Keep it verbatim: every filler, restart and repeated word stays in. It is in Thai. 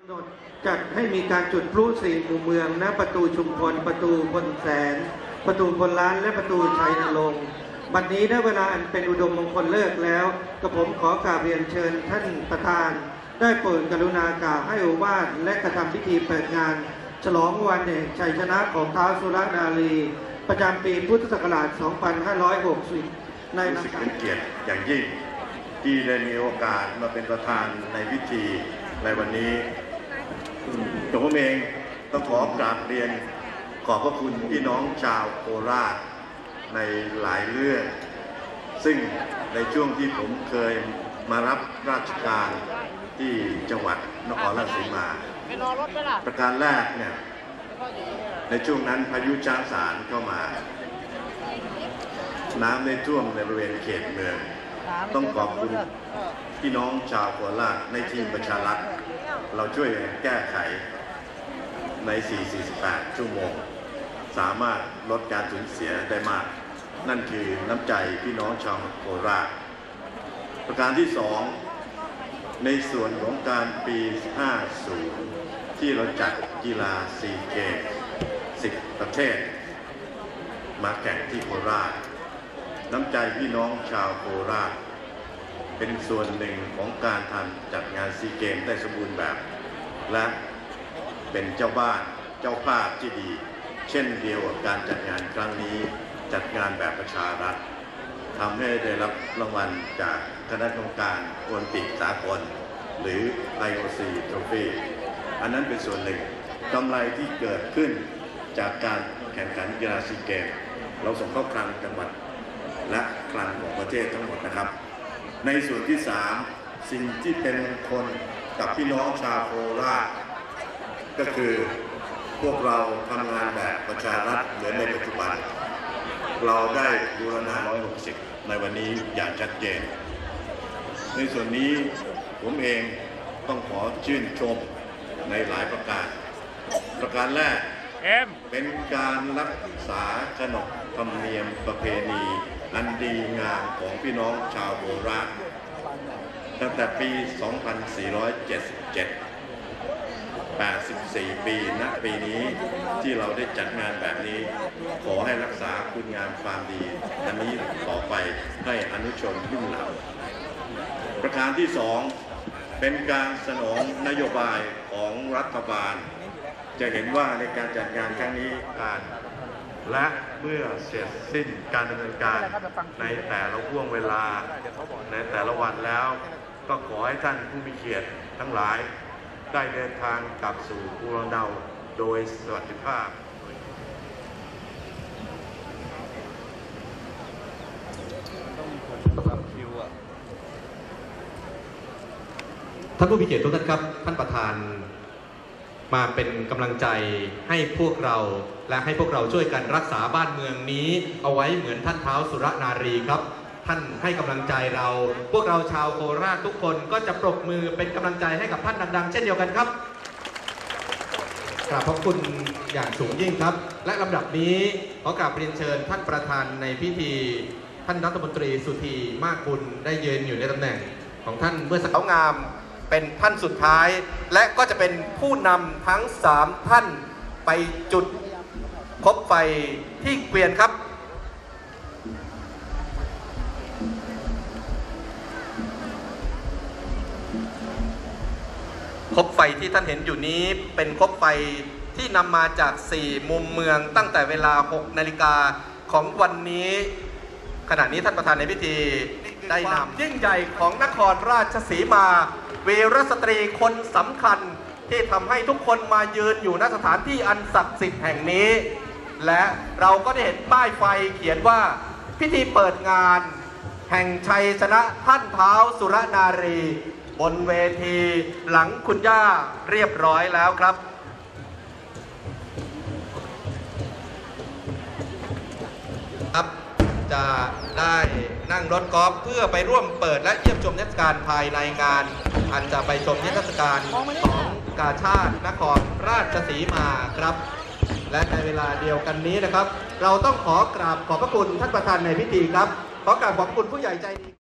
จัดให้มีการจุดพลุสี่หมู่เมืองณประตูชุมพลประตูพลแสนประตูพลล้านและประตูชัยนรงค์บัดนี้ได้เวลาอันเป็นอุดมมงคลเลิกแล้วกระผมขอกราบเรียนเชิญท่านประธานได้โปรดกรุณากล่าวให้โอวาทและกระทำพิธีเปิดงานฉลองวันแห่งชัยชนะของท้าวสุรนารีประจำปีพุทธศักราช สองพันห้าร้อยหกสิบ ในรู้สึกเป็นเกียรติอย่างยิ่งที่ได้มีโอกาสมาเป็นประธานในพิธีในวันนี้ตัวผมเองต้องขอกราบเรียนขอบพระคุณพี่น้องชาวโคราชในหลายเรื่องซึ่งในช่วงที่ผมเคยมารับราชการที่จังหวัดนครราชสีมาประการแรกเนี่ยในช่วงนั้นพายุช้างสารเข้ามาน้ำได้ท่วมในบริเวณเขตเมืองต้องขอบคุณพี่น้องชาวโคราชในทีมประชารัฐเราช่วยแก้ไขใน สี่ถึงสี่สิบแปด ชั่วโมงสามารถลดการสูญเสียได้มากนั่นคือน้ำใจพี่น้องชาวโคราชประการที่สองในส่วนของการปี ห้าสิบ ที่เราจัดกีฬาซีเกมส์สิบประเทศมาแข่งที่โคราชน้ำใจพี่น้องชาวโคราชเป็นส่วนหนึ่งของการทำจัดงานซีเกมส์ได้สมบูรณ์แบบและเป็นเจ้าบ้านเจ้าภาพที่ดีเช่นเดียวกับการจัดงานครั้งนี้จัดงานแบบประชารัฐทำให้ได้รับรางวัลจากคณะกรรมการโอลิมปิกสากลหรือ ไอ โอ ซี Trophy อันนั้นเป็นส่วนหนึ่งกำไรที่เกิดขึ้นจากการแข่งขันกีฬาซีเกมส์เราส่งเข้าคลังจังหวัดและคลังของประเทศทั้งหมดนะครับในส่วนที่สามสิ่งที่เป็นมงคลกับพี่น้องชาวโคราชก็คือพวกเราทำงานแบบประชารัฐเหมือนในปัจจุบันเราได้บูรณะหนึ่งร้อยหกสิบในวันนี้อย่างชัดเจนในส่วนนี้ผมเองต้องขอชื่นชมในหลายประการประการแรกเป็นการรักษาขนบธรรมเนียมประเพณีอันดีงามของพี่น้องชาวโคราชตั้งแต่ปี สองพันสี่ร้อยเจ็ดสิบเจ็ด แปดสิบสี่ ปีณปีนี้ที่เราได้จัดงานแบบนี้ขอให้รักษาคุณงามความดีอันนี้ต่อไปให้อนุชนรุ่นหลังประการที่สองเป็นการสนองนโยบายของรัฐบาลจะเห็นว่าในการจัดงานครั้งนี้การและเมื่อเสร็จสิ้นการดำเนินการในแต่ละห่วงเวลาในแต่ละวันแล้วก็ขอให้ท่านผู้มีเกียรติทั้งหลายได้เดินทางกลับสู่ภูมิลำเนาโดยสวัสดิภาพท่านผู้มีเกียรติทุกท่านครับท่านประธานมาเป็นกำลังใจให้พวกเราและให้พวกเราช่วยกันรักษาบ้านเมืองนี้เอาไว้เหมือนท่านท้าวสุรนารีครับท่านให้กำลังใจเราพวกเราชาวโคราชทุกคนก็จะปรบมือเป็นกำลังใจให้กับท่านดังๆเช่นเดียวกันครับกราบขอบคุณอย่างสูงยิ่งครับและลำดับนี้ขอกราบเรียนเชิญท่านประธานในพิธีท่านรัฐมนตรีสุธีมากบุญได้ยืนอยู่ในตำแหน่งของท่านเมื่อสักครู่งามเป็นท่านสุดท้ายและก็จะเป็นผู้นำทั้งสามท่านไปจุดคบไฟที่เกวียนครับคบไฟที่ท่านเห็นอยู่นี้เป็นคบไฟที่นำมาจากสี่มุมเมืองตั้งแต่เวลาหกนาฬิกาของวันนี้ขณะนี้ท่านประธานในพิธีได้นำยิ่งใหญ่ของนครราชสีมาวีรสตรีคนสำคัญที่ทำให้ทุกคนมายืนอยู่ณสถานที่อันศักดิ์สิทธิ์แห่งนี้และเราก็ได้เห็นป้ายไฟเขียนว่าพิธีเปิดงานแห่งชัยชนะท่านท้าวสุรนารีบนเวทีหลังคุณย่าเรียบร้อยแล้วครับครับจะได้นั่งรถกอล์ฟเพื่อไปร่วมเปิดและเยี่ยมชมเทศกาลภายในงานอันจะไปชมเทศกาลของกาชาตินครราชสีมาครับและในเวลาเดียวกันนี้นะครับเราต้องขอกราบขอบพระคุณท่านประธานในพิธีครับขอกราบขอบคุณผู้ใหญ่ใจดี